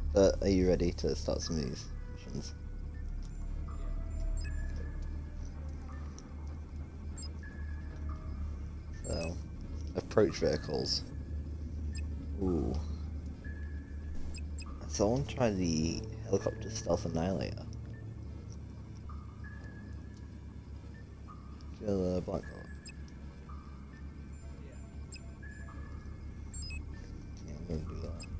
But are you ready to start some of these missions? So, approach vehicles. Ooh. So I want to try the helicopter stealth annihilator. Feel the black hole. Yeah, I'm gonna do that.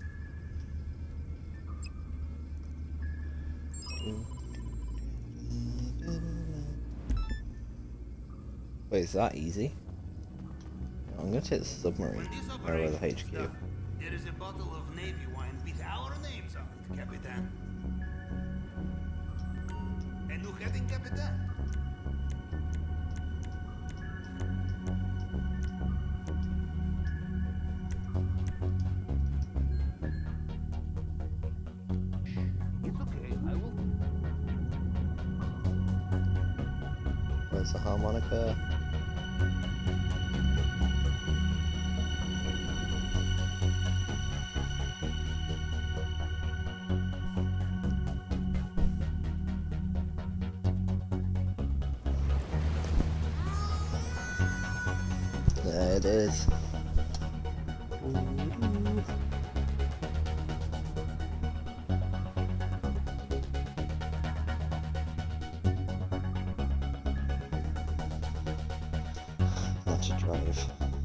Wait, is that easy? No, I'm gonna take the submarine. Or the HQ. There is a bottle of Navy wine with our names on it, Capitan. And who heading, Capitan? It's okay, I will. Where's the harmonica? There it is. Not to drive.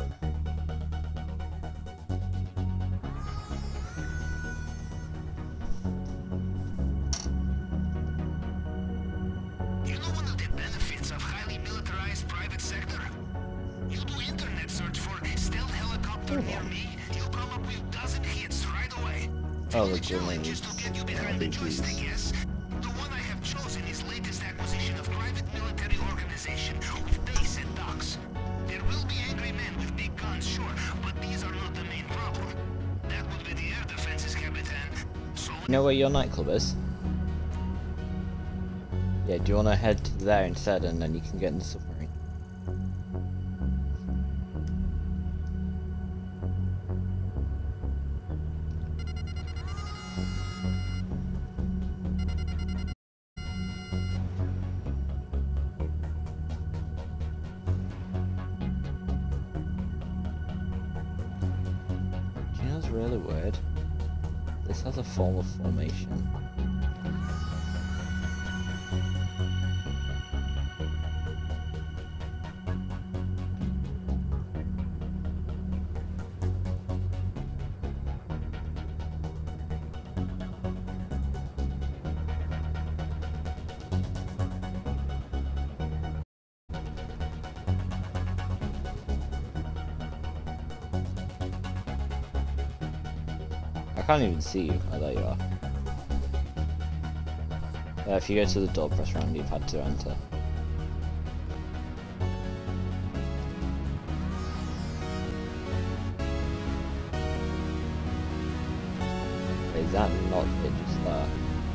You know one of the benefits of highly militarized private sector? You do internet search for stealth helicopter near me, you'll come up with dozen hits right away. Oh, the challenge is to get you behind the joystick, yes? The one I have chosen is latest acquisition of private military organization with base and docks. There will be angry men with big guns, sure, but these are not the main problem. That would be the air defenses, Capitan. So You know where your nightclub is? Yeah, do you want to head there instead and then you can get in the submarine? Do you know what's really weird? This has a form of formation. I can't even see you. Oh, there you are. If you go to the door, press round, you've had to enter. Is that not it just there?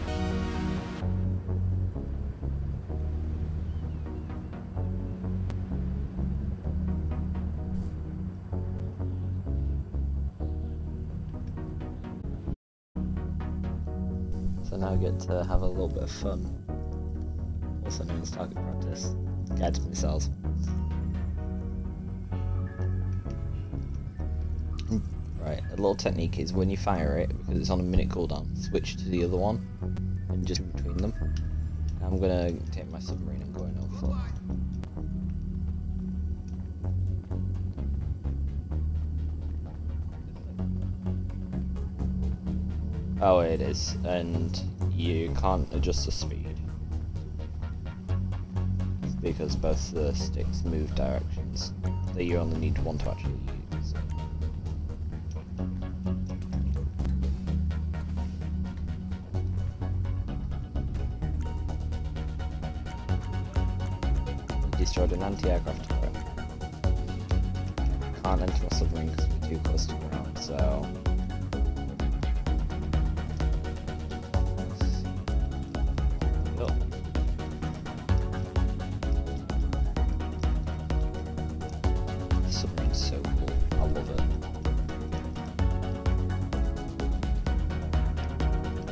So now we get to have a little bit of fun. Also known as target practice. Guided missiles. Right, a little technique is when you fire it, because it's on a minute cooldown, switch to the other one and just between them. I'm gonna take my submarine and go in on foot. Oh, it is, and you can't adjust the speed because both the sticks move directions. So you only need one to actually use. Destroyed an anti-aircraft turret. Can't enter a submarine because we're too close to the ground, so... Submarine's so cool. I love it.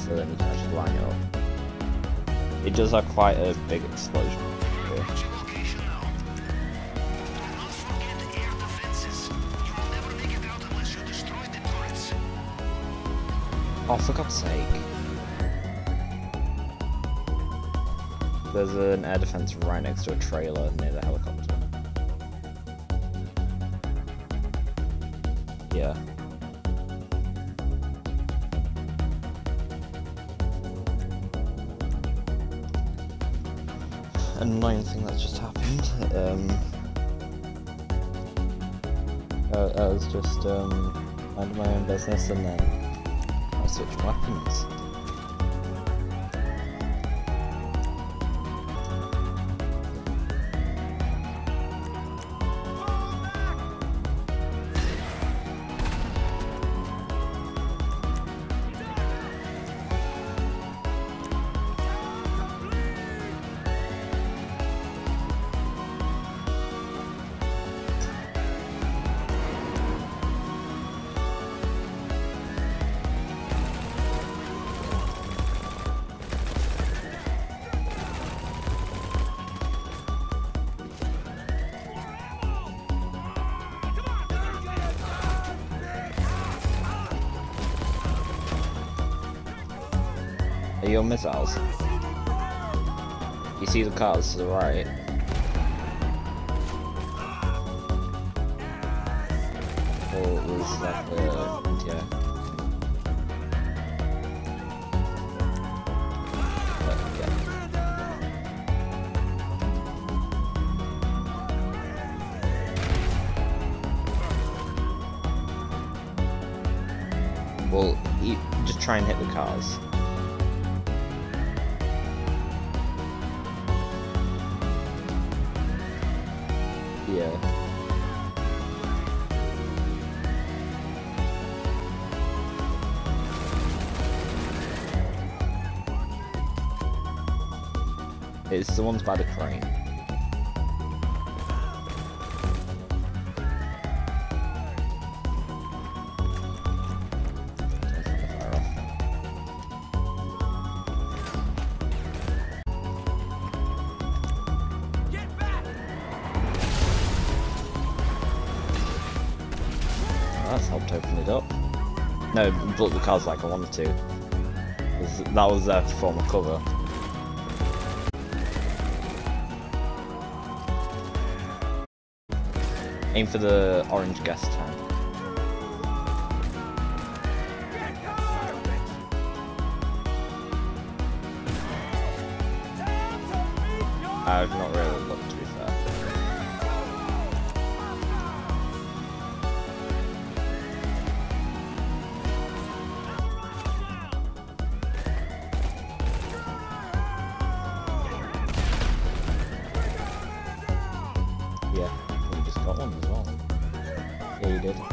so then you can actually line it up. It does have quite a big explosion. Yeah. What's your location now? Do not forget air defenses. You will never make it out unless you destroy the turrets. Oh, for God's sake. There's an air defense right next to a trailer near the helicopter. Yeah. An annoying thing that's just happened. I was just minding my own business and then I switched weapons. Are your missiles? You see the cars to the right? Or was that the yeah? Well, you just try and hit the cars. Yeah. It's the ones by the crane. That's helped open it up. No, block the cars like I wanted to. That was there to form a cover. Aim for the orange gas tank. I've not really looked, to be fair. Yeah, you just got one as well. Yeah, you did.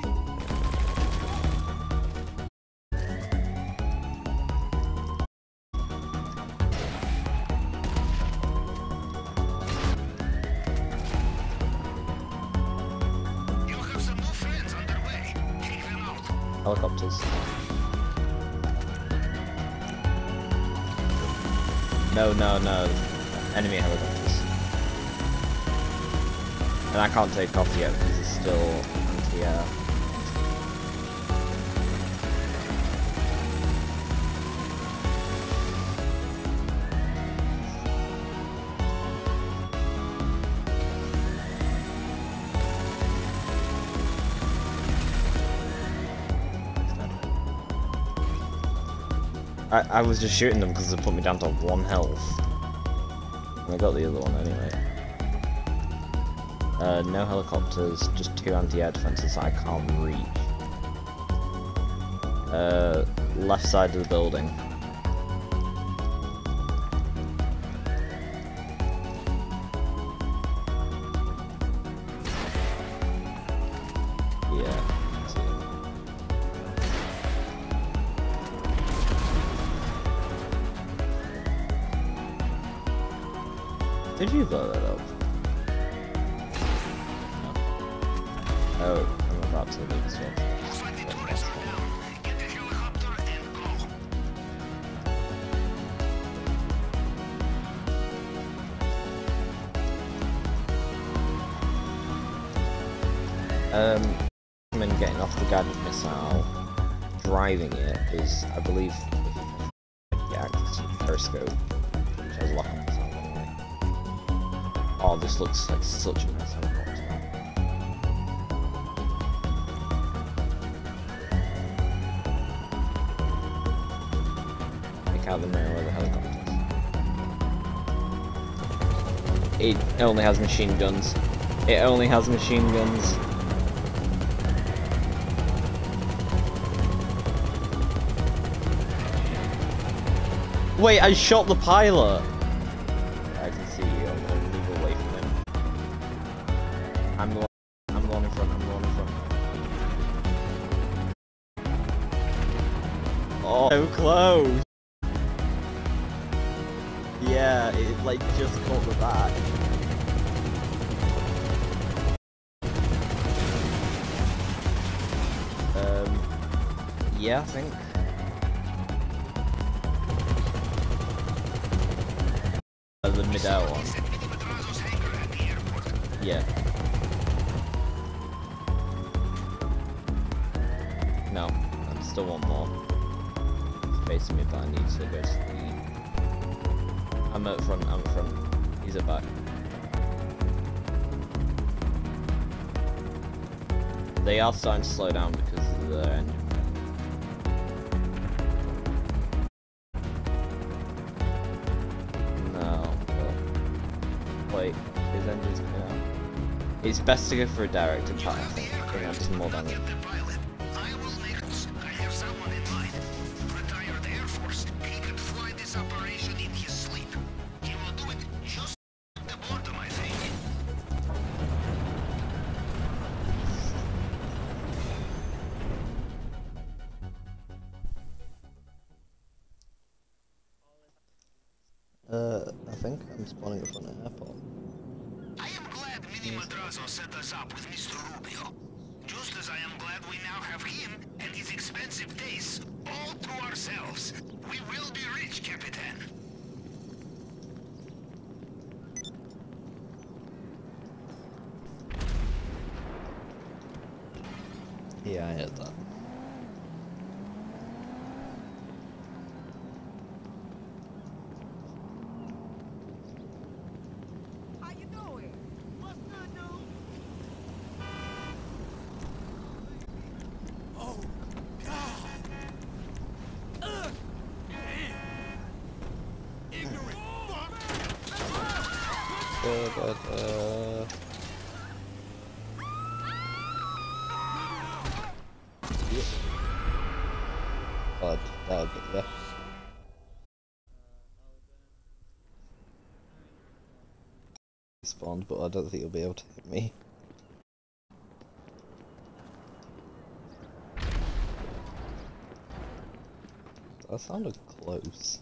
You have some new friends on their way. Take them out. Helicopters. No, no, no. Enemy helicopters. And I can't take off yet because it's still anti-air. I was just shooting them because they put me down to 1 health. And I got the other one anyway. No helicopters, just 2 anti-air defenses that I can't reach. Left side of the building. Yeah. Did you blow that up? No. Oh, I'm about to lose one. Looks like the turrets are down. Get the helicopter and go. Recommend getting off the guided missile. Driving it is, I believe, get access to the periscope, which has a lock on missile anyway. Oh, this looks like such a nice helicopter. Pick out the mirror of the helicopter. It only has machine guns. It only has machine guns. Wait, I shot the pilot! I can see you, I'm gonna move away from him. I'm the one in front, I'm the one in front. Oh, so close! Yeah, it like just caught the back. Yeah, I think. The mid-air one. Yeah. No, I still want more. It's facing me, but I need to go to the... I'm at front, I'm at front. He's at back. They are starting to slow down because of the engine. Wait, his engine's coming out. It's best to go for a direct attack, I think. Bring up some more damage. I have someone in mind. Retired Air Force. He could fly this operation in his sleep. He will do it just at the boredom, I think. I think I'm spawning in front of the airport. I am glad Mini Madrazo set us up with Mr. Rubio. Just as I am glad we now have him and his expensive tastes all to ourselves. We will be rich, Capitan. Yeah, I heard that. That'll get you. Spawned, but I don't think you'll be able to hit me. That sounded close.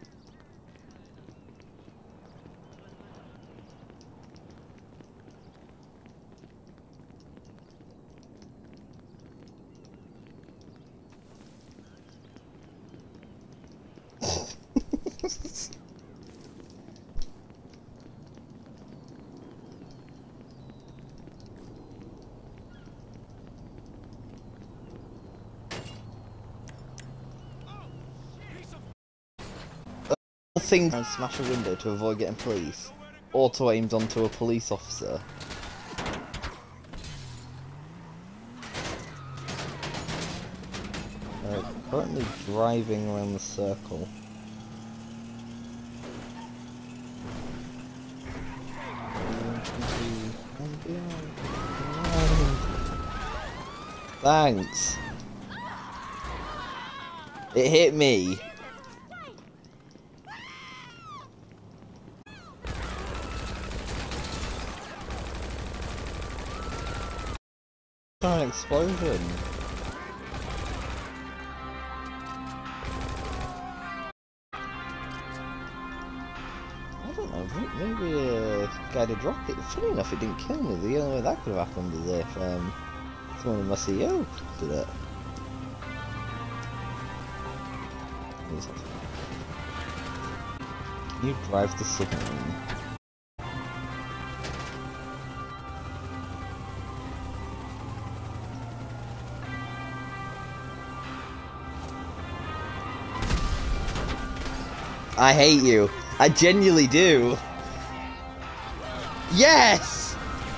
Thing and smash a window to avoid getting police. Auto aimed onto a police officer. Currently driving around the circle. Thanks. It hit me. An explosion. I don't know, maybe a guided rocket. Funny enough, it didn't kill me. The only way that could have happened is if someone in my CEO did it. Can you drive the submarine? I hate you. I genuinely do. Yes!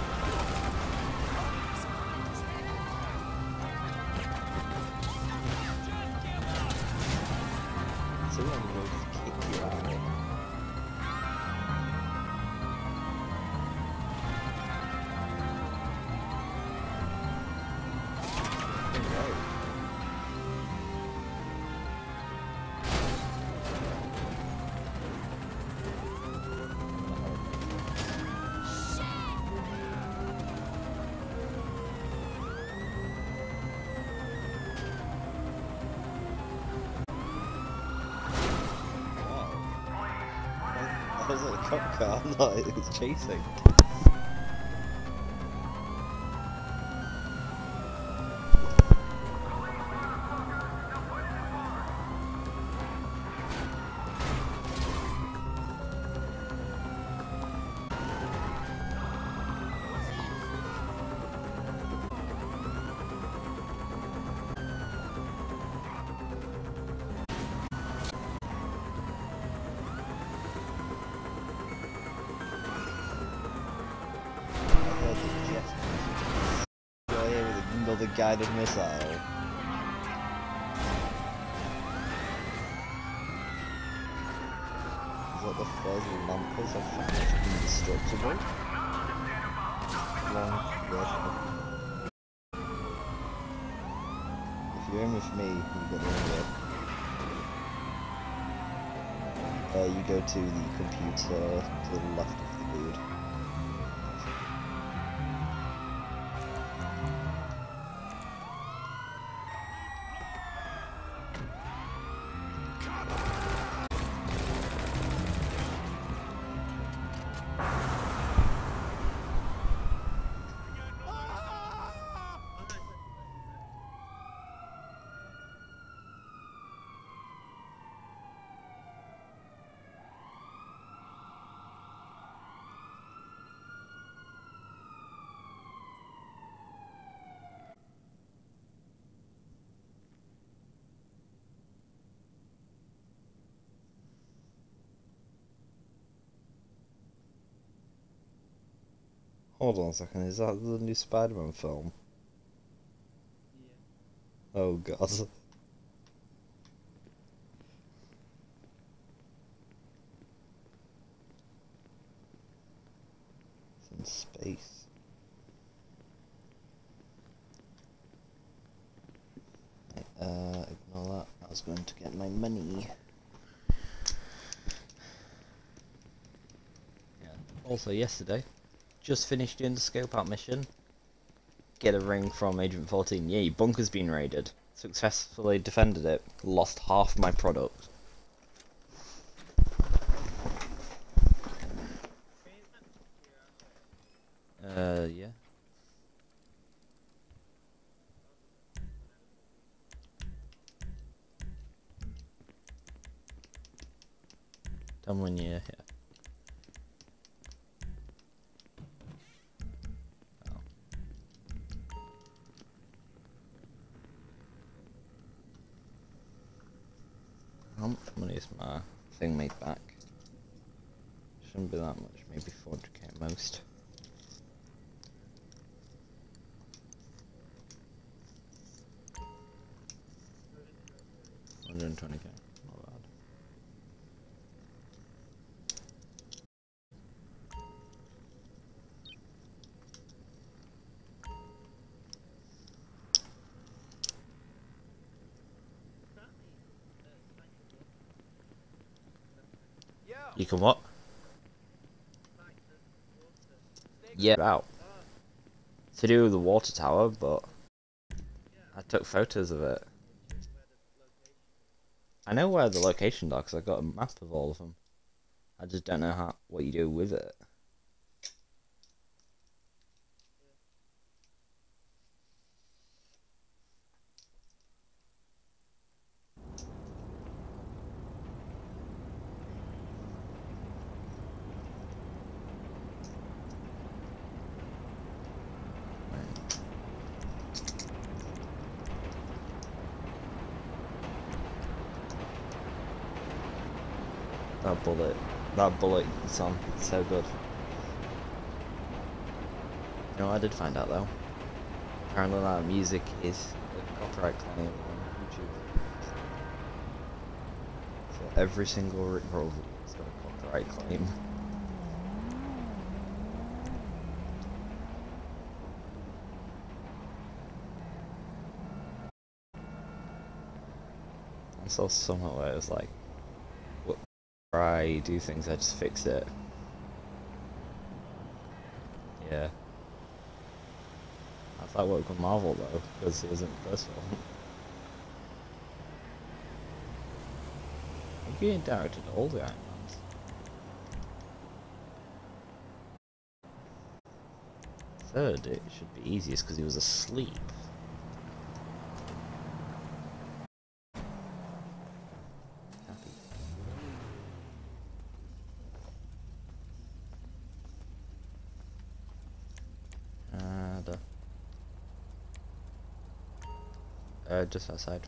Someone will kick you out. That was like a cop car, no, it was chasing. Another guided missile. Is that the first lampers I've found that's indestructible? Long, yes. If you're in with me, you get the you go to the computer to the left of the dude. Hold on a second, is that the new Spider-Man film? Yeah. Oh god. It's in space. Ignore that. I was going to get my money. Yeah. Also yesterday, just finished doing the scope out mission. Get a ring from Agent 14. Yeah, your bunker's been raided. Successfully defended it. Lost half my product. Yeah. Tell me when you're here. How much money is my thing made back? Shouldn't be that much, maybe 400k at most. $120k, not bad. You can what? Yeah, out. To do with the water tower, but I took photos of it. I know where the locations are because I got a map of all of them. I just don't know what you do with it. That bullet. That bullet song. It's so good. You know what I did find out though? Apparently that music is a copyright claim on YouTube. So every single Rickroll video has got a copyright claim. I saw somewhere where it was like, what I do things, I just fix it. Yeah. I thought it worked with Marvel though, because it wasn't the first one. I think he directed all the Iron Mans. Third, it should be easiest because he was asleep. Happy. Just outside.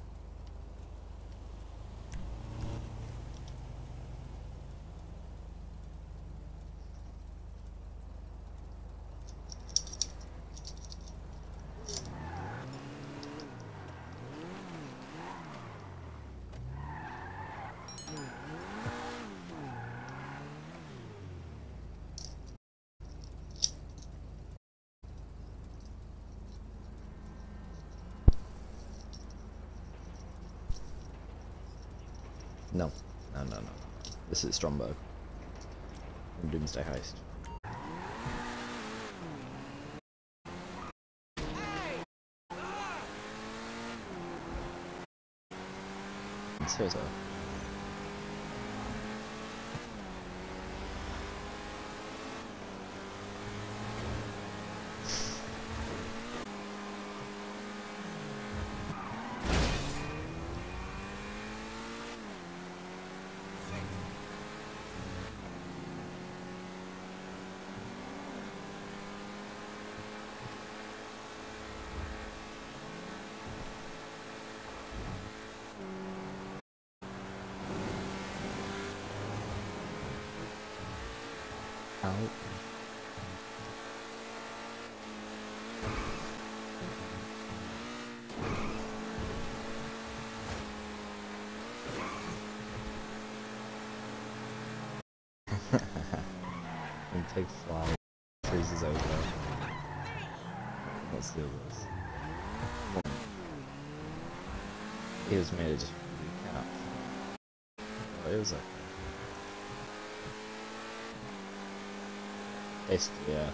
No. No. This is Stromberg. From Doomsday Heist. So. Out. And Pig Fly freezes over. Let's do this. It was made to just recap. Oh, it was okay. Basically, yeah.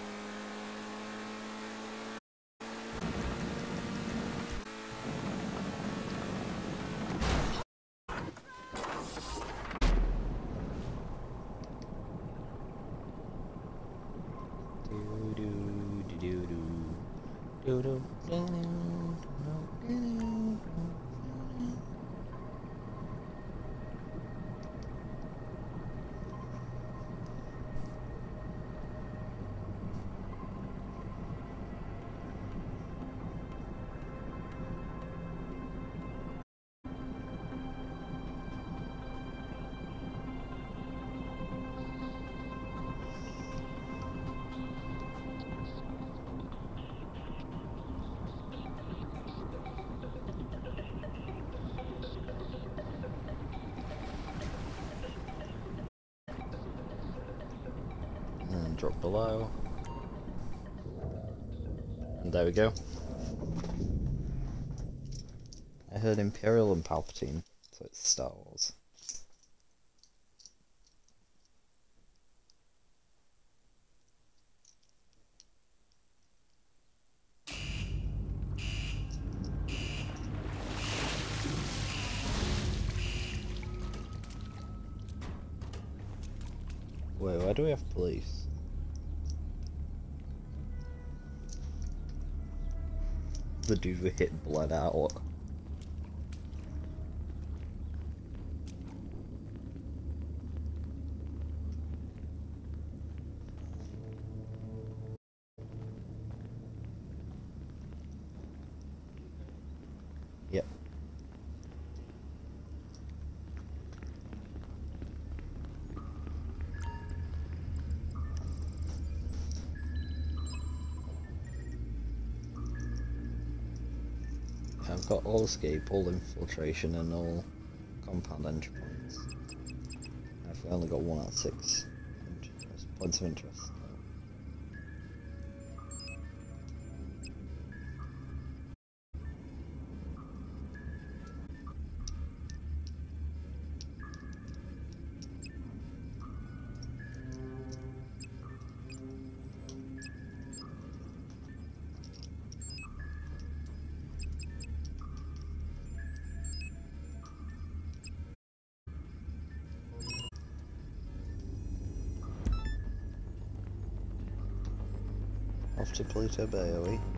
And drop below. And there we go. I heard Imperial and Palpatine, so it's Star Wars. Wait, why do we have police? The dude we hit bled out. Yep. I've got all escape, all infiltration, and all compound entry points. I've only got 1 out of 6 points of interest. Off to Pluto Bay, are we?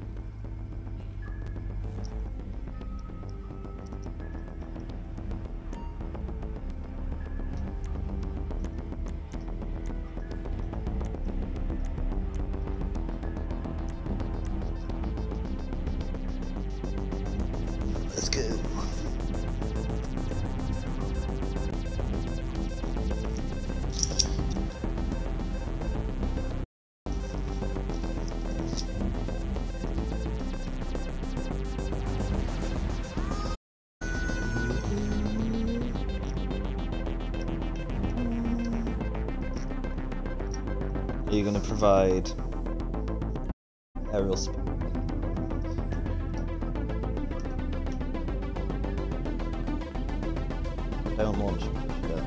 Let's go. Are you going to provide aerial support? Don't launch. Yeah.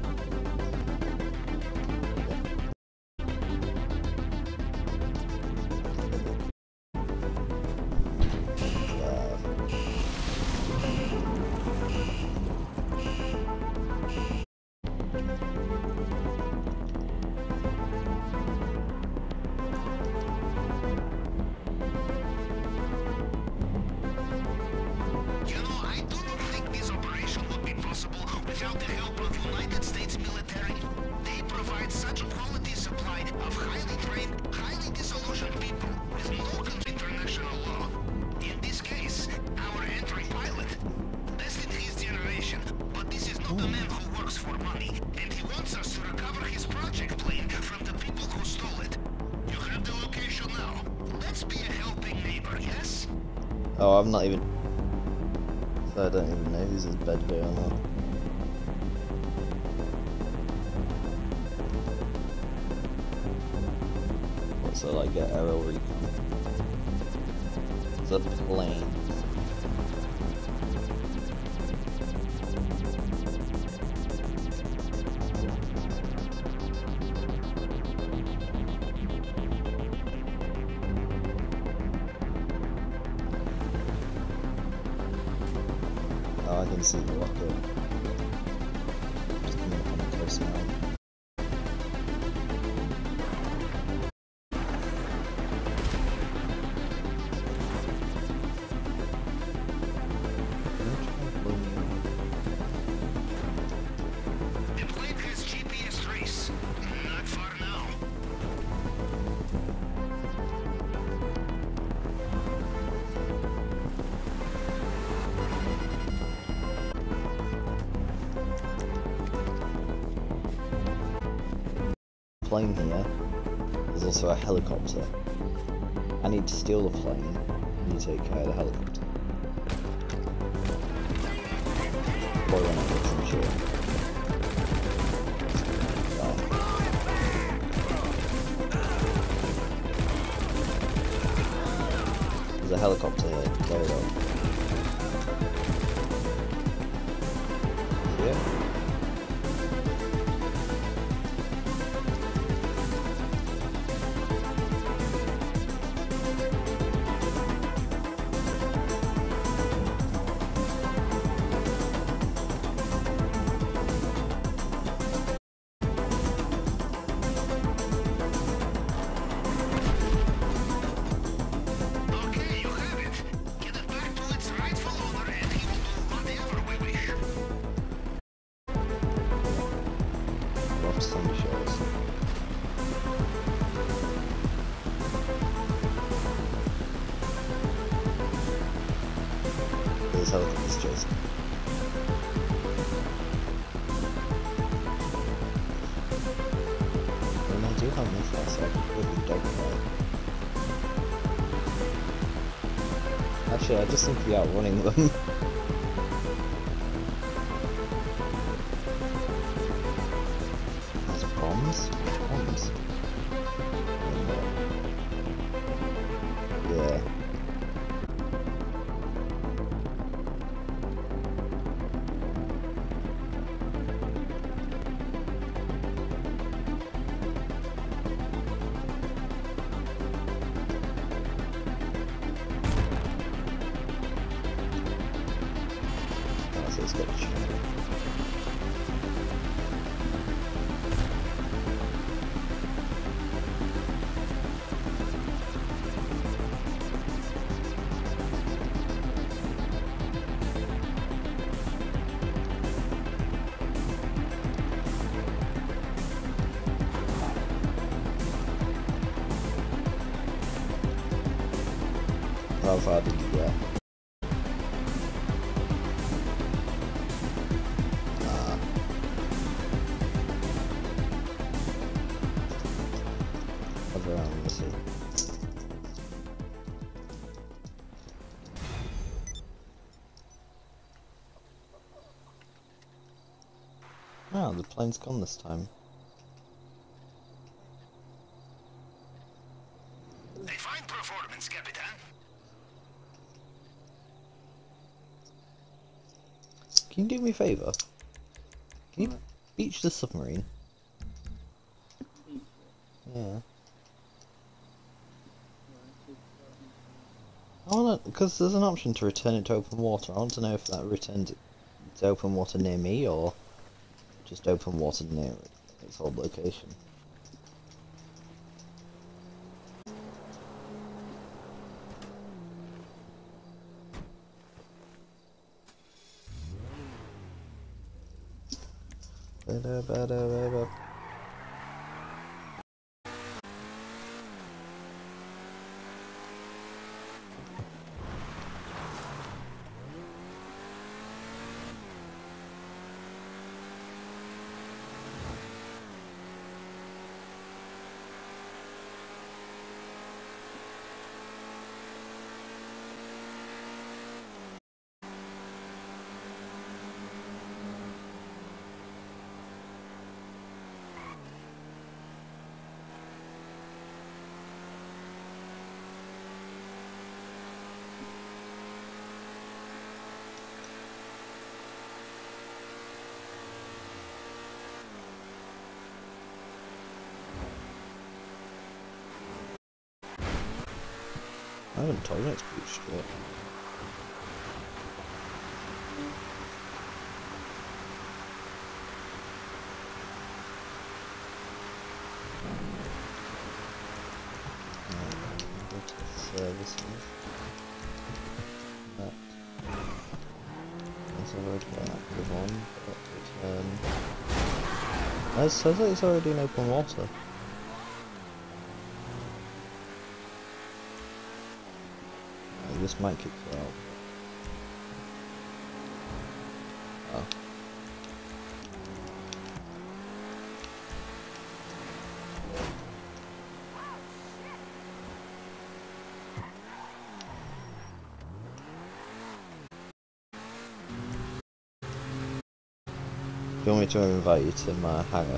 Without the help of United States military, they provide such a quality supply of highly trained, highly disillusioned people with no international law. In this case, our entry pilot, best in his generation, but this is not a man who works for money, and he wants us to recover his project plane from the people who stole it. You have the location now. Let's be a helping neighbor, yes? Oh, I'm not even... So I don't even know who's his bed going on. So like get aerial recon. The plane. Oh, I can see the rocket. Just coming up on the coast now. Plane here. There's also a helicopter. I need to steal the plane and you take care of the helicopter. Or run it with some shit. There's a helicopter here. Blow it up. Yeah. Helicopter's chasing. And I do have my fast, so I can put the dogfight. Actually, I just seem to be outrunning them. There's bombs? Bombs? Yeah. Let's get a shot. How far did you get? Around the sea. Oh, the plane's gone this time. A fine performance, Capitan. Can you do me a favour? Can you beach the submarine? Yeah. I want to, because there's an option to return it to open water. I want to know if that returns it to open water near me or just open water near its old location. I haven't told it to beach yet. Go to the services. That. That's already got an active one, but return. It says that it's already in open water. This might kick you out. Oh. Do you want me to invite you to my hangar?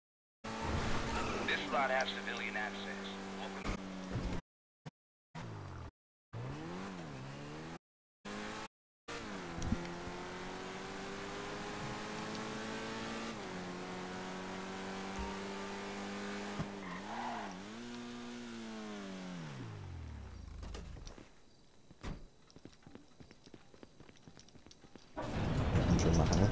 This lot has civilian access. Enter my hangar.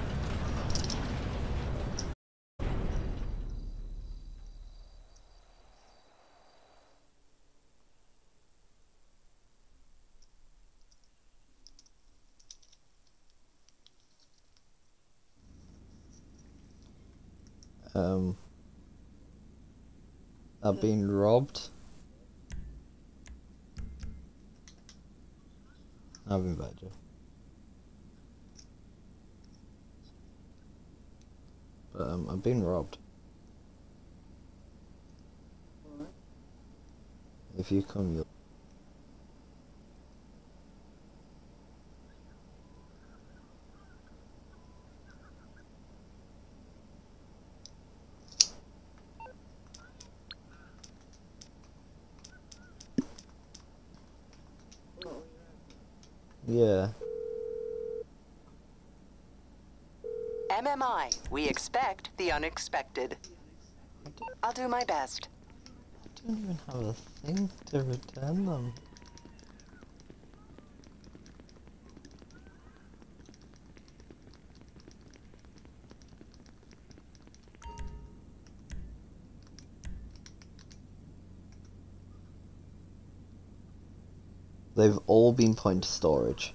I've been robbed. I've invited you. But I've been robbed. If you come, you'll... Yeah. MMI, we expect the unexpected. I'll do my best. I don't even have a thing to return them. They've all been put into storage.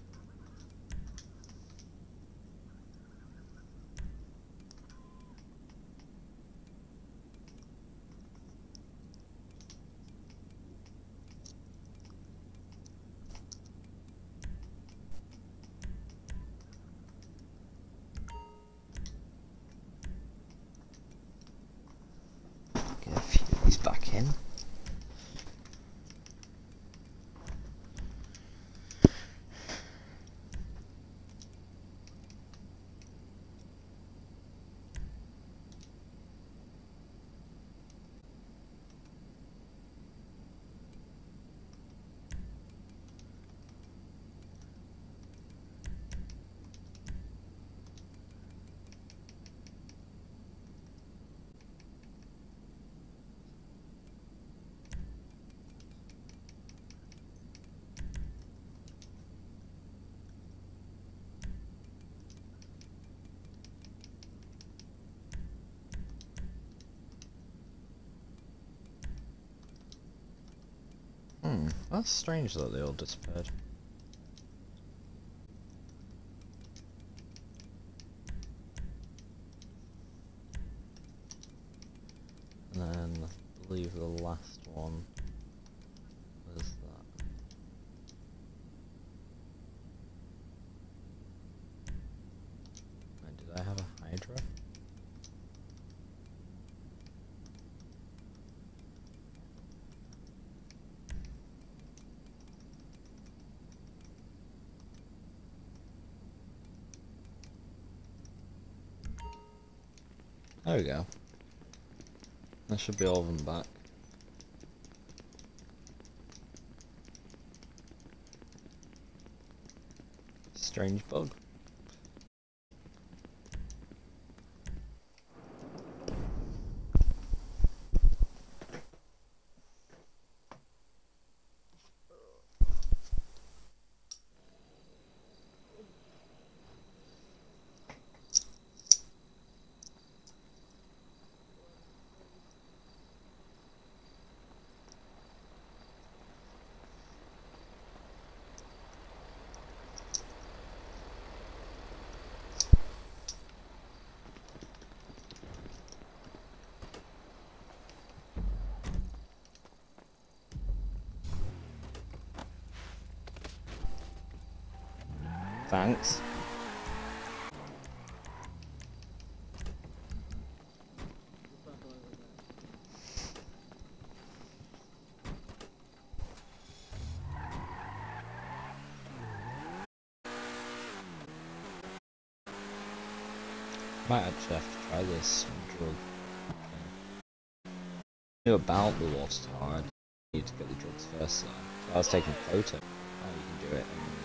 Get a few of these back in. That's strange that they all disappeared. And then I believe the last one was that. Wait, did I have a Hydra? There we go. That should be all of them back. Strange bug. Thanks. Might actually have to try this drug. I knew about the Lost Card. I need to get the drugs first though. So I was taking a photo. Oh, you can do it.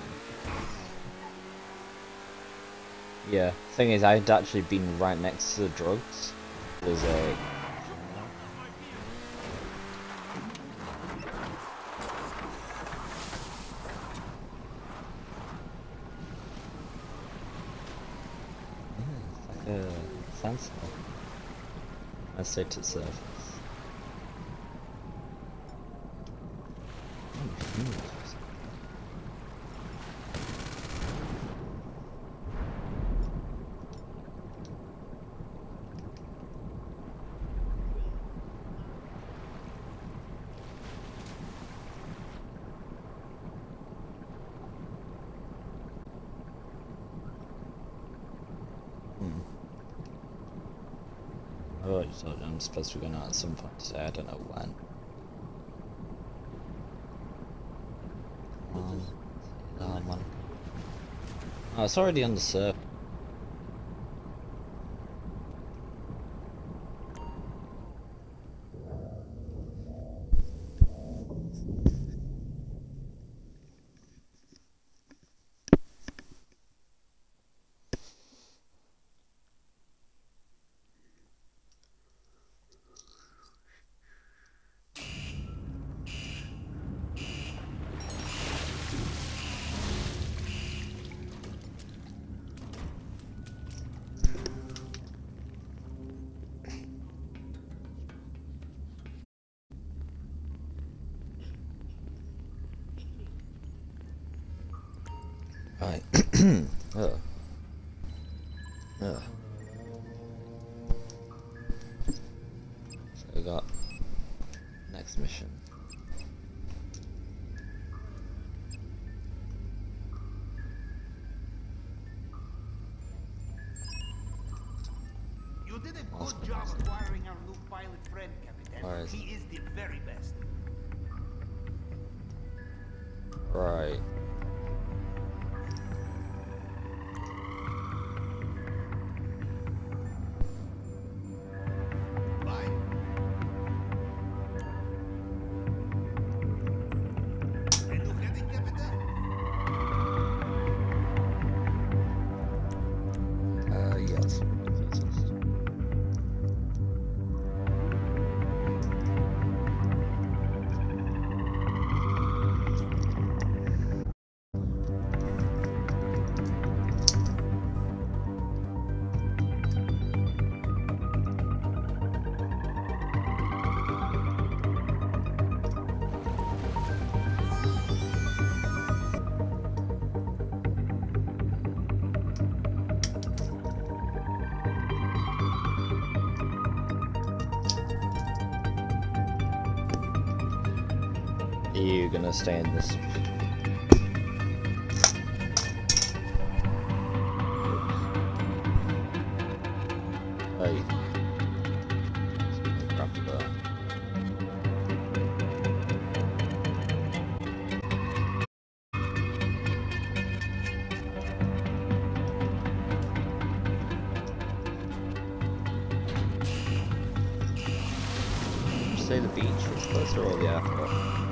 Yeah, thing is, I had actually been right next to the drugs. There's a... Yeah, it's like a sandstone. I stayed to the surface. I'm supposed to be going out at some point today, I don't know when. Oh, it's already on the surface. Right. Ugh. Ugh. So we got next mission. You did a good job acquiring our new pilot friend, Captain. He is the very best. Right. Bye. And you heading, Captain? Yes. Are you gonna stay in this? Hey. Grab that. Did you say the beach was closer or the airport?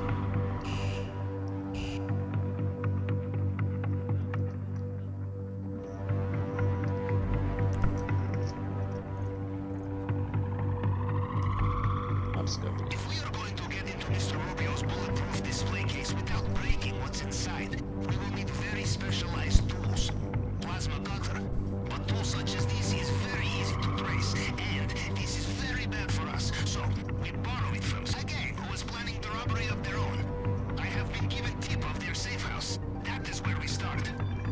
I'll just go for it. If we are going to get into Mr. Rubio's bulletproof display case without breaking what's inside, we will need very specialized tools. Plasma cutter. But tools such as this is very easy to trace, and this is very bad for us, so we borrow it from a gang who was planning the robbery of their own. I have been given tip of their safe house. That is where we start.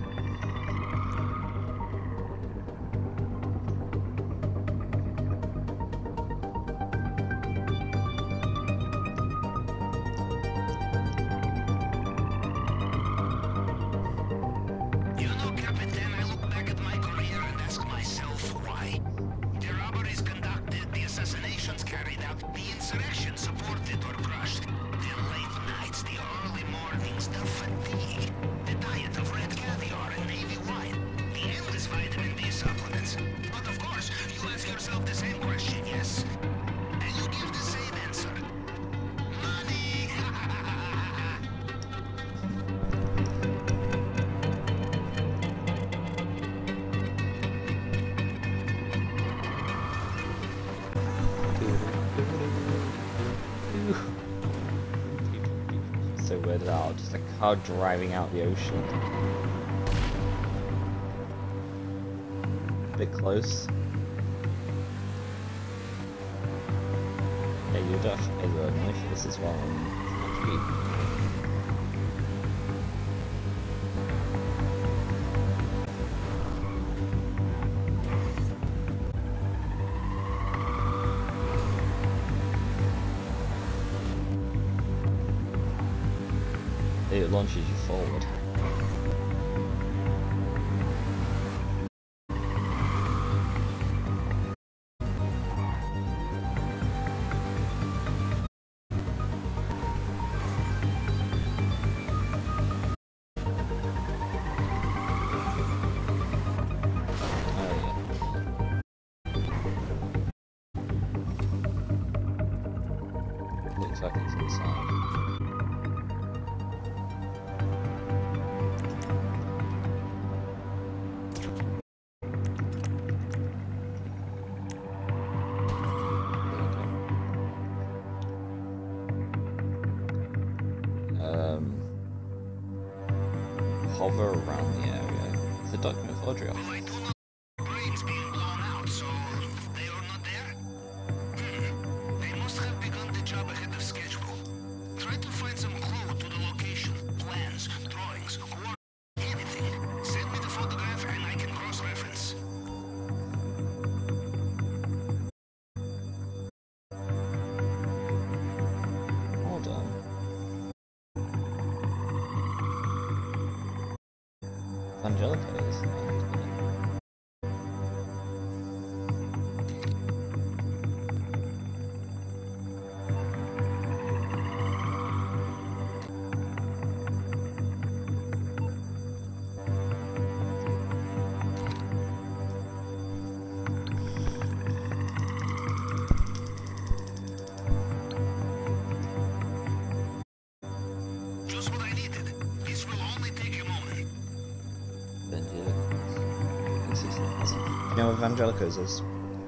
You know, Captain, I look back at my career and ask myself why. The robberies conducted, the assassinations carried out, the insurrection supported or crushed, the late nights, the early mornings, the fatigue, the diet of red caviar and navy wine, the endless vitamin B supplements. But of course, you ask yourself the same question, yes? And you give the same answer. Money! So weirded out, just a car driving out the ocean. A bit close. Yeah, you definitely have a knife for this as well. It launches you forward. Looks like it's inside. Hover around the area. It's a document forgery office. I do not brains being blown out, so they are not there? They must have begun the job ahead of schedule. Try to find some clue to the location, plans, drawings, anything. Angelica's. Just what I needed. This will only take a moment. Angelica's. You know what Angelica's is?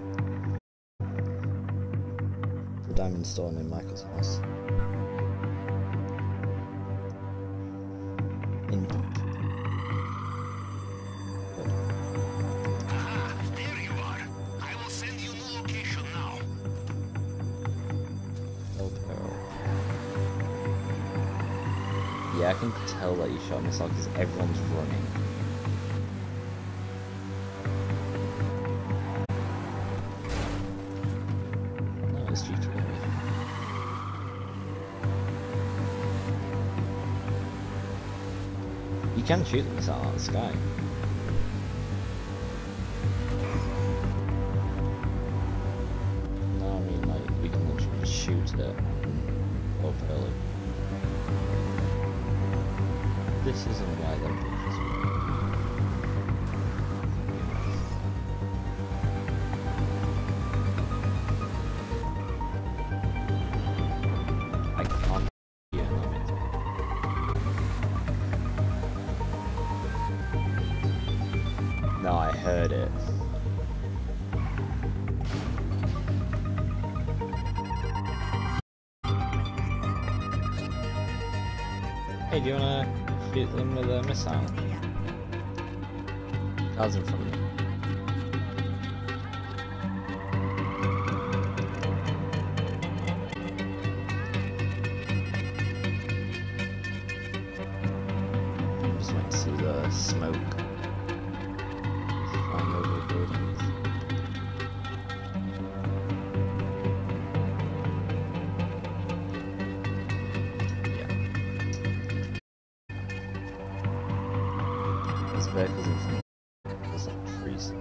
The diamond store in Michael's house. In Aha, there you are. I will send you new location now. Oh, Pearl. Yeah, I can tell that you shot missile because everyone's running. No, it's G2. You can shoot the missile out of the sky. No, I mean, like, you can literally just shoot it up early. This isn't why they're pictures. I can't hear them. No, I heard it. Hey, do you wanna shoot them with a missile? Car's in front of me. I'm just waiting to see the smoke flying over the buildings. There's vehicles in front. There's like trees.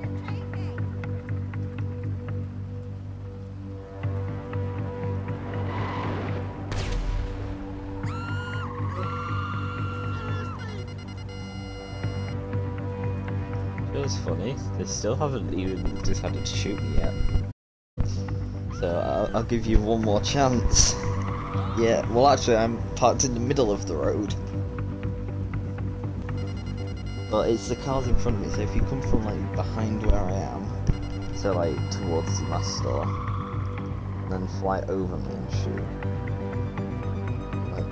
Feels funny. They still haven't even decided to shoot me yet. So I'll give you one more chance. Yeah, well actually I'm parked in the middle of the road. But it's the cars in front of me, so if you come from like behind where I am, so like towards the last store, and then fly over me and shoot. Like,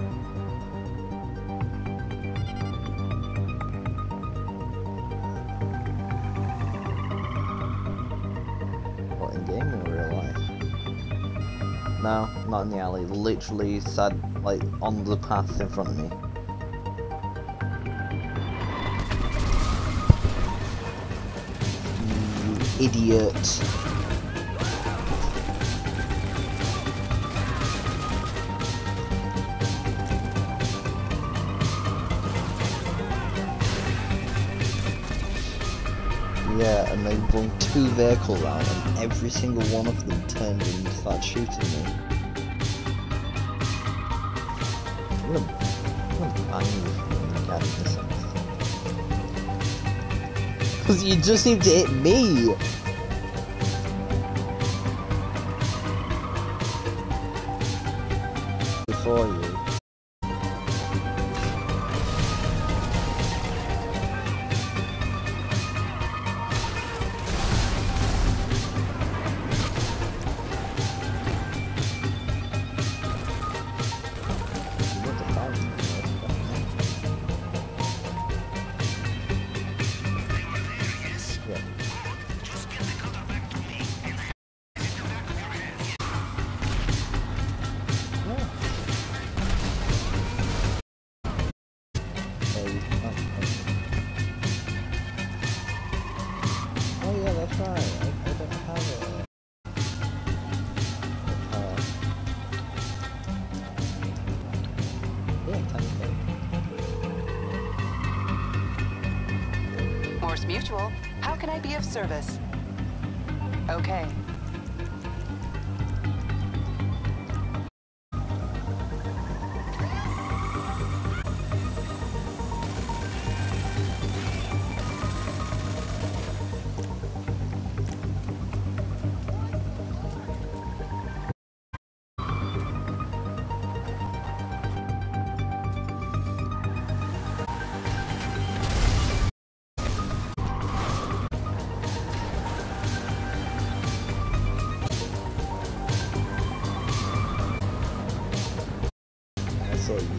what, in game or real life? No, not in the alley, literally sat like on the path in front of me. Idiot. Yeah, and they brought two vehicles out and every single one of them turned and started shooting me. I'm gonna ban you from the game. Because you just seem to hit me! Before you. First Mutual. How can I be of service? Okay. I saw you.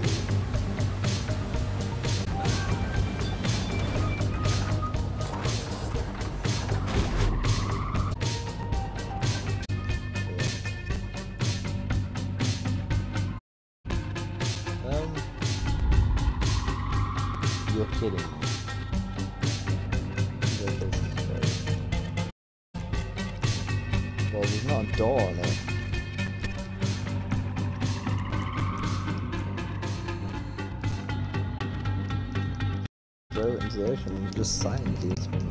You're kidding me. Well, there's not a door on it. Throw it into the ocean and just silently do it.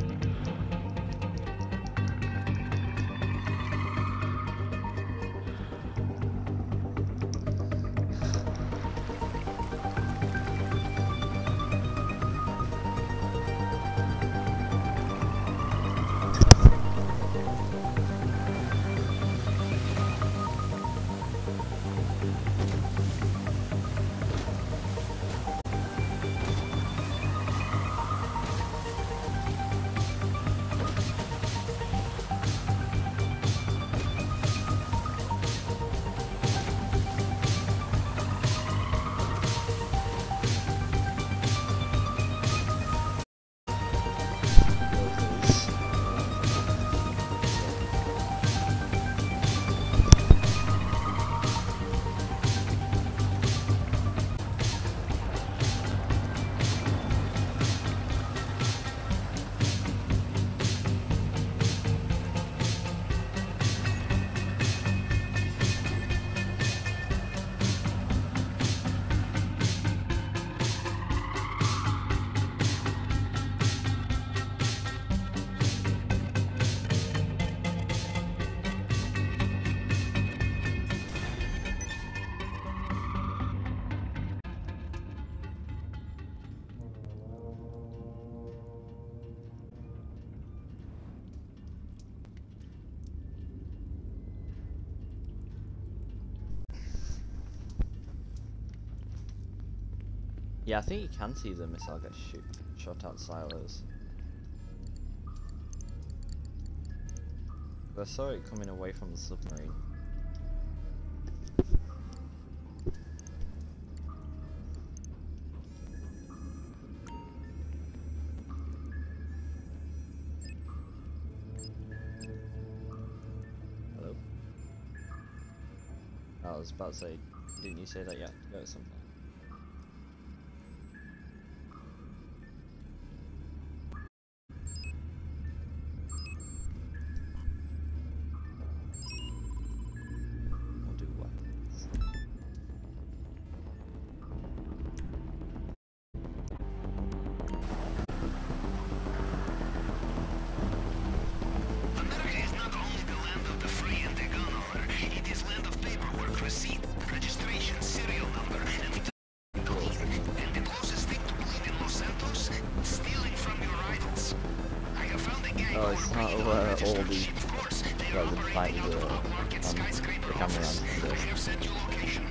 Yeah, I think you can see the missile get shot out silos. I saw it coming away from the submarine. Hello? I was about to say, didn't you say that you had to go at some point? Oh, it's not where all the fight the camera on.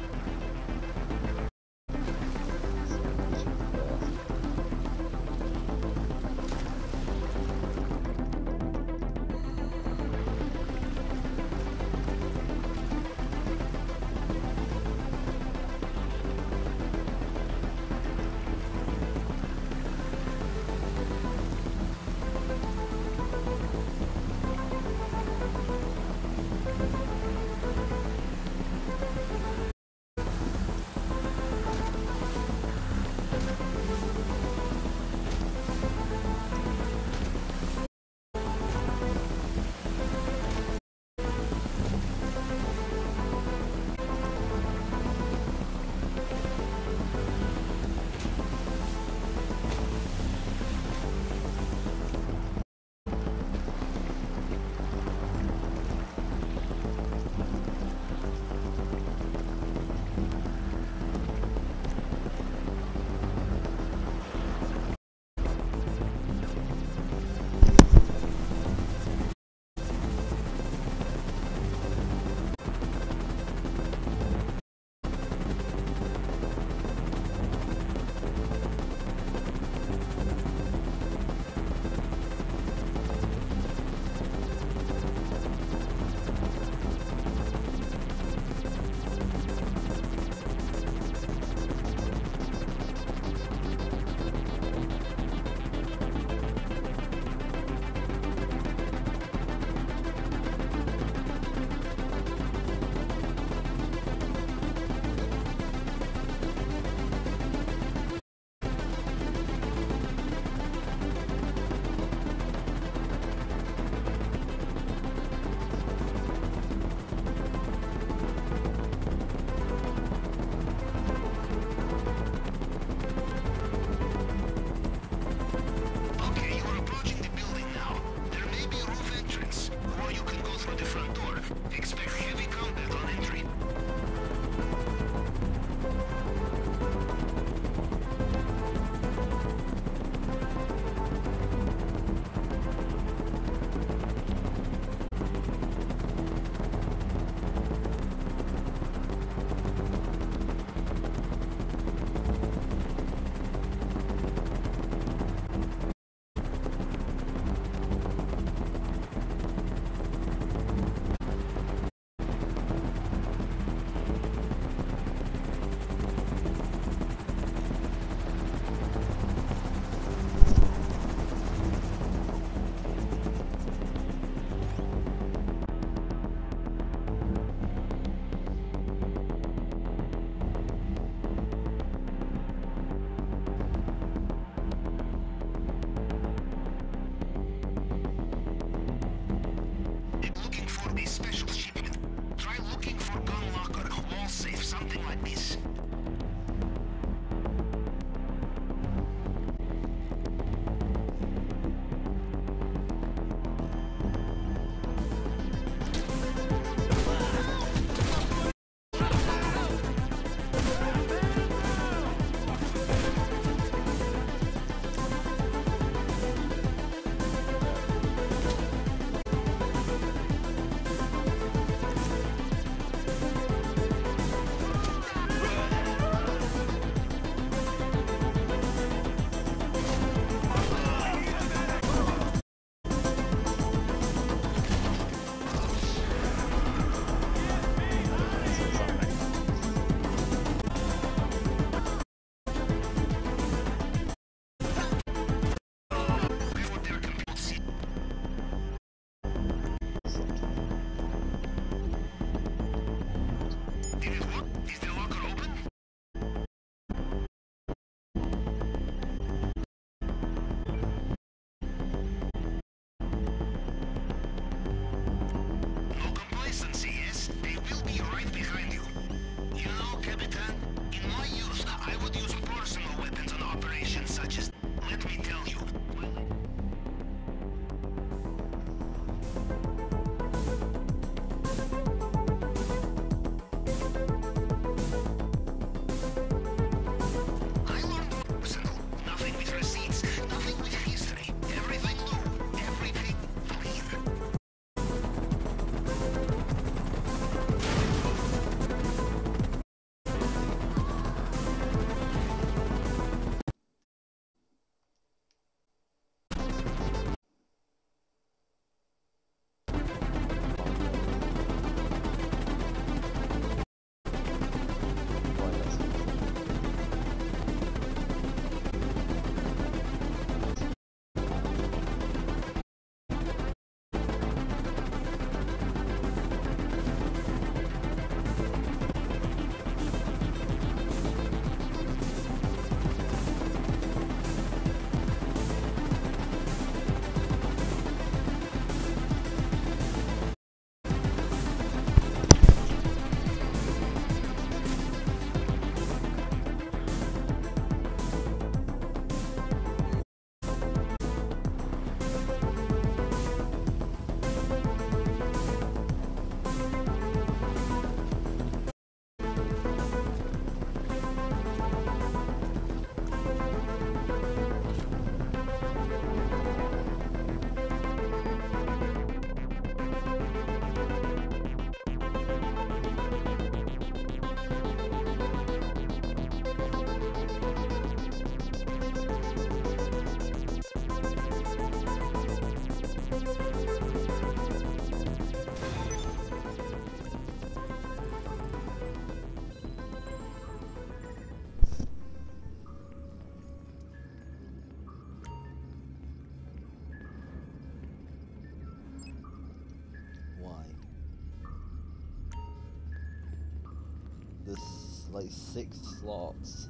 like 6 slots.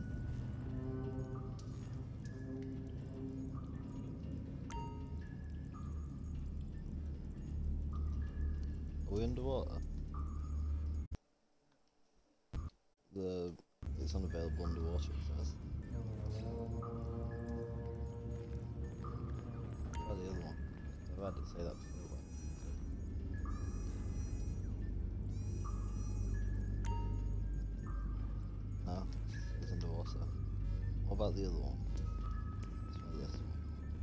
Are we underwater? It's unavailable underwater, it says. What about the other one? I've had it say that before. No, it's underwater. What about the other one? Let's try this one.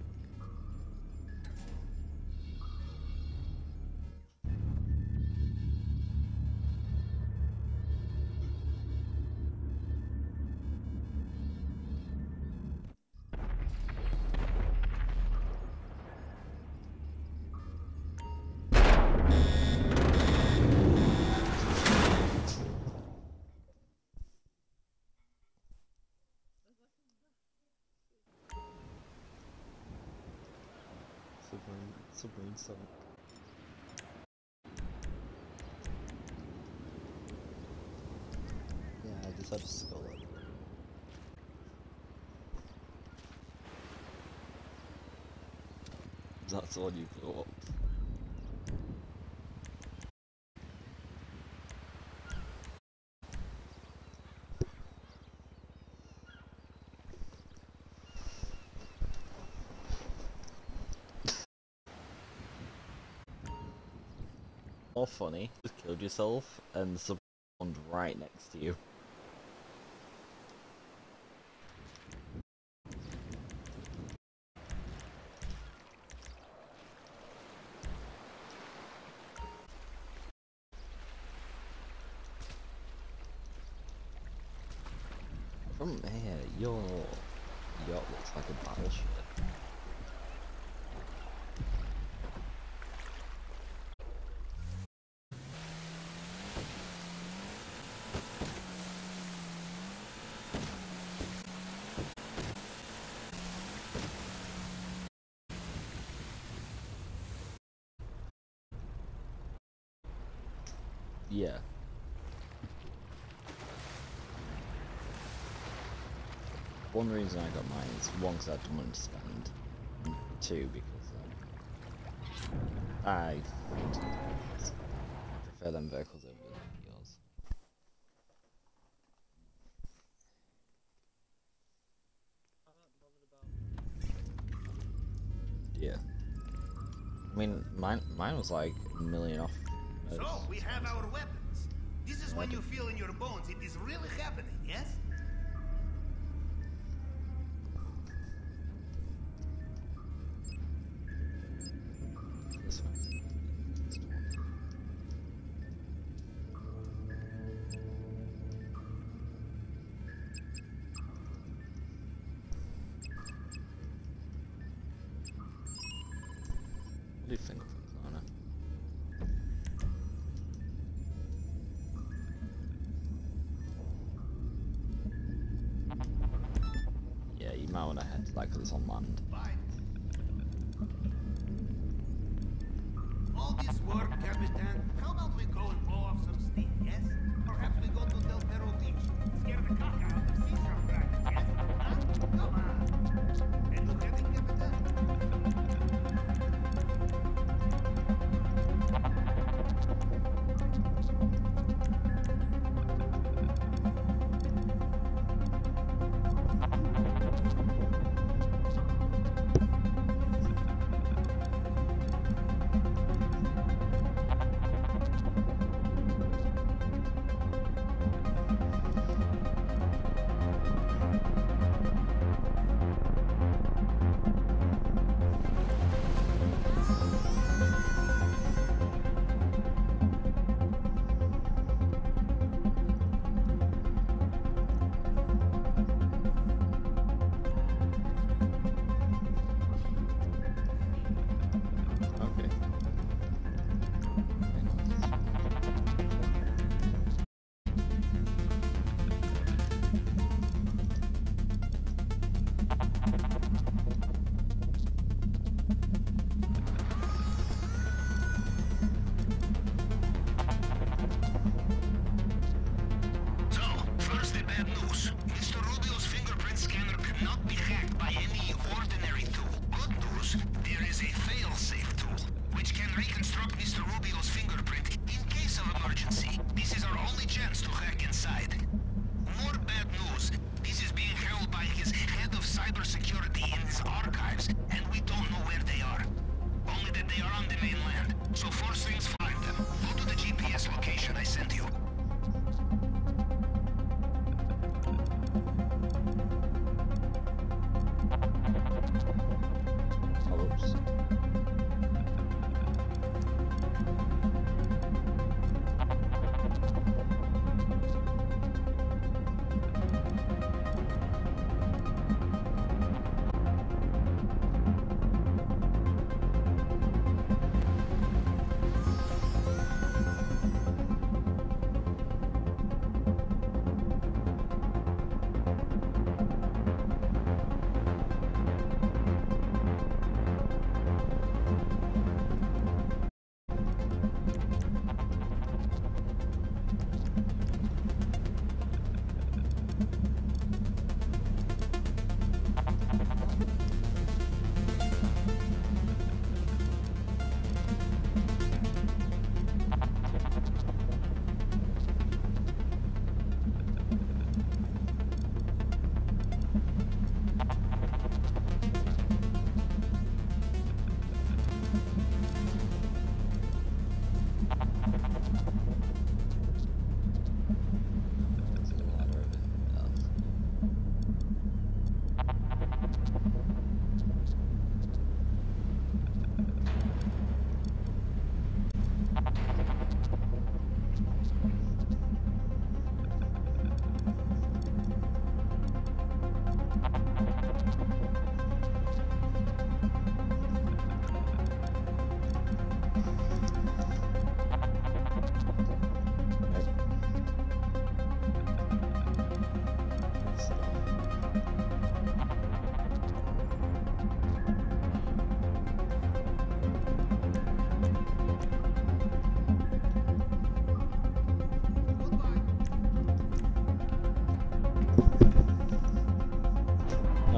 Submarine song. Yeah, I just had to skull it. That's all you blew up. Or funny, just killed yourself and the submarine right next to you. From here, your yacht looks like a battleship. Yeah. One reason I got mine is one, because I had money to spend, and two, because I prefer them vehicles over yours. Yeah. I mean, mine was like a million off. So, we have our weapons. This is when you feel in your bones it is really happening, yes? This one. What do you think, Lana? Yeah, you might want to head to that because it's on land. Fine. All this work, Capitan. How about we go and blow off some steam, yes? Perhaps we go to Del Perro Beach. Scare the cock out of seashore dragons, yes? Huh? Come on. And look at it, Capitan.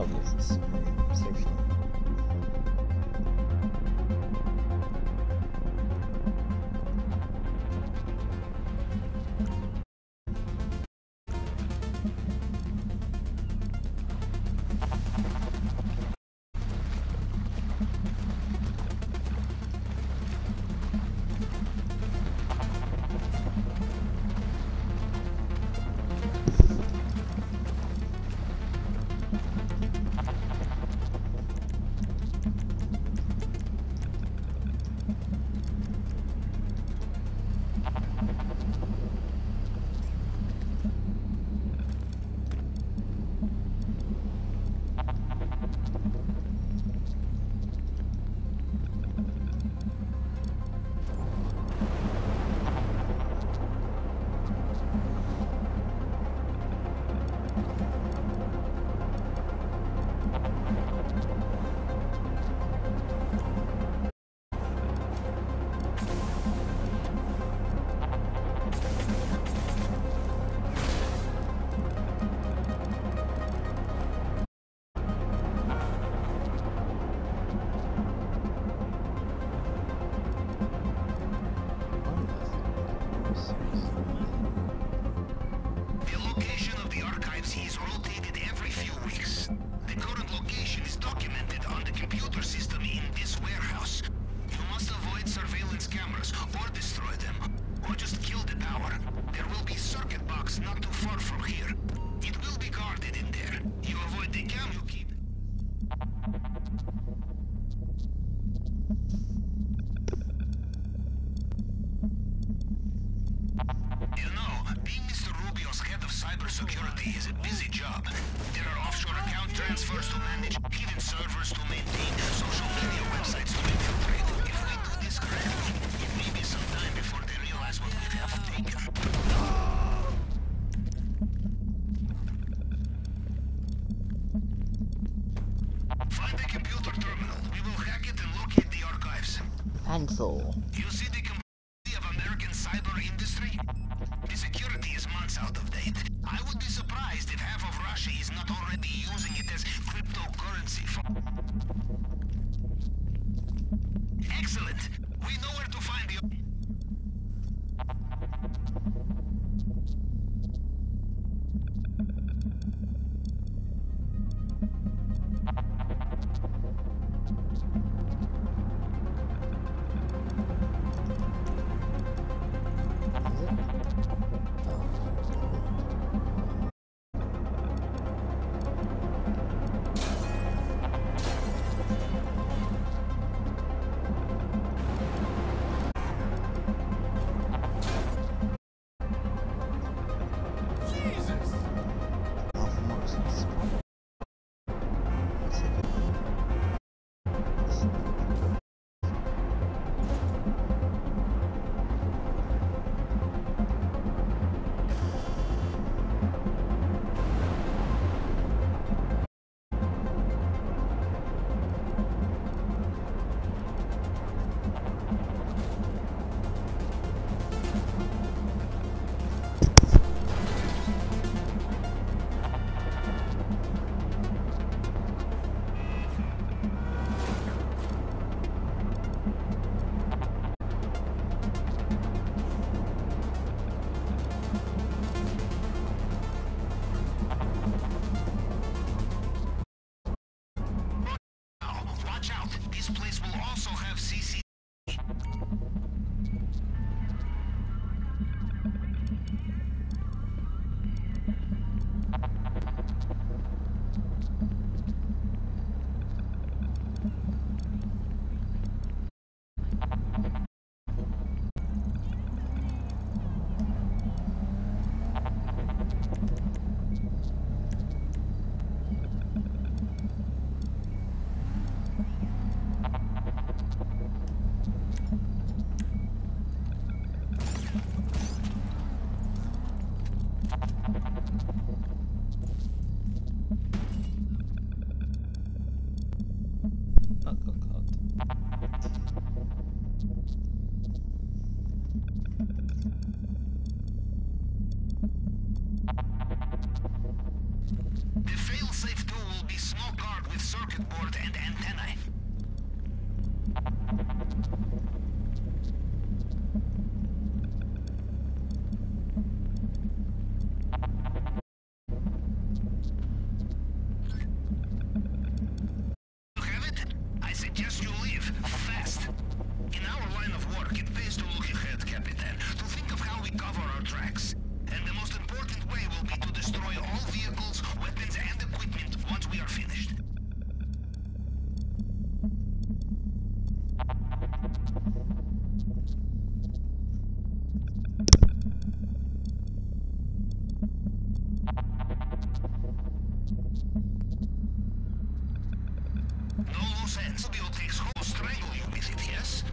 Oh, this is seriously. The location of the archives is rotated every few weeks. The current location is documented on the computer system in this warehouse. You must avoid surveillance cameras or destroy them, or just kill the tower. There will be circuit box not too far from here. It will be guarded in there. You avoid the cam, you keep. You know, being Mr. Rubio's head of cybersecurity is a busy job. There are offshore account transfers to manage, hidden servers to maintain, social media websites to infiltrate. If we do this correctly, it may be some time before they realize what we have taken. Find the computer terminal. We will hack it and locate the archives. Pencil. You see the complexity of American cyber industry? The security is months out of date. I would be surprised if half of Russia is not already using it as cryptocurrency for... Excellent! We know where to find the... Watch out! This place will also have CC. The failsafe tool will be smoke circuit board and antennae. You have it? I suggest you leave fast. In our line of work, it pays to look ahead, Capitan, to think of how we cover our tracks. And the most important way will be to destroy all vehicles, weapons, and equipment once we are finished. No loose ends. Bill takes hold, strangle you with it, yes?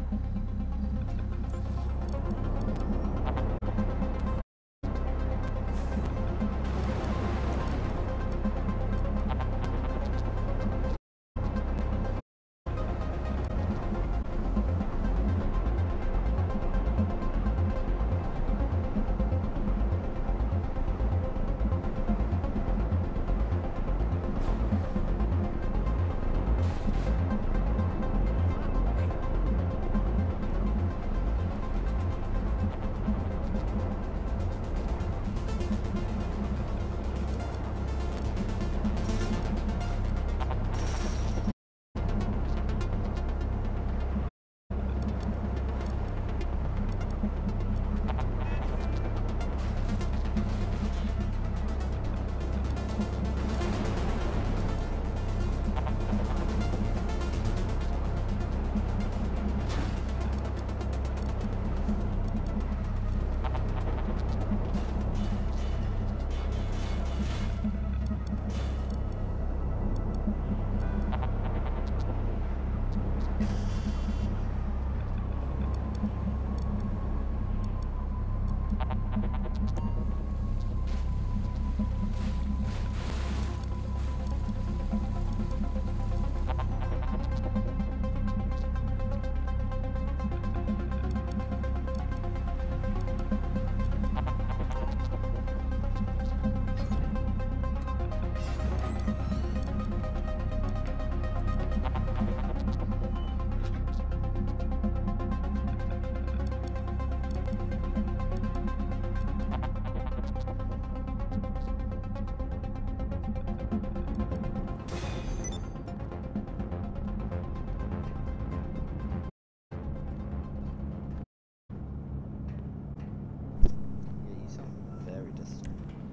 Yeah, you sound very distant.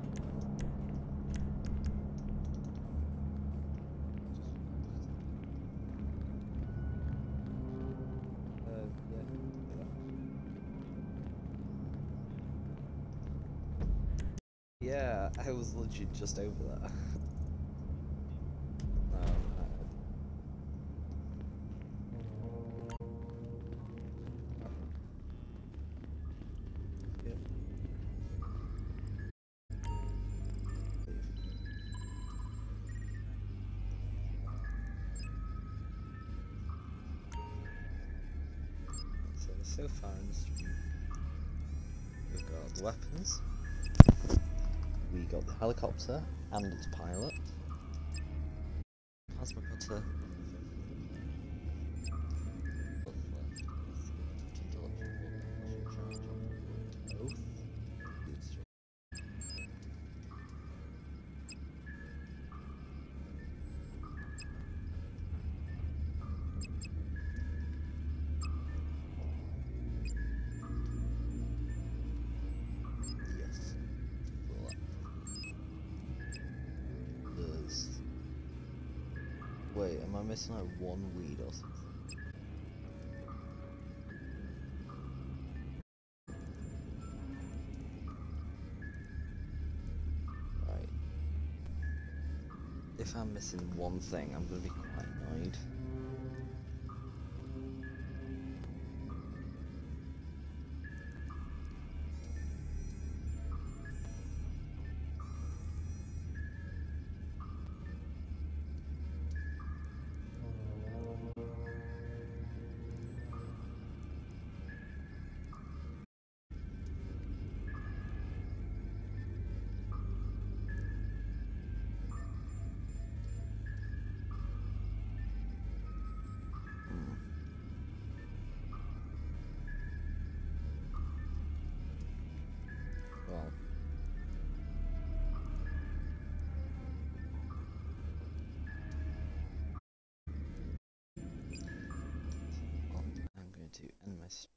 Yeah, I was literally just over there. So far in the stream, we've got the weapons, we got the helicopter and its pilot, plasma cutter, both. Yes. There's... Wait, am I missing like one weed or something? Right. If I'm missing one thing, I'm gonna be quite annoyed. nice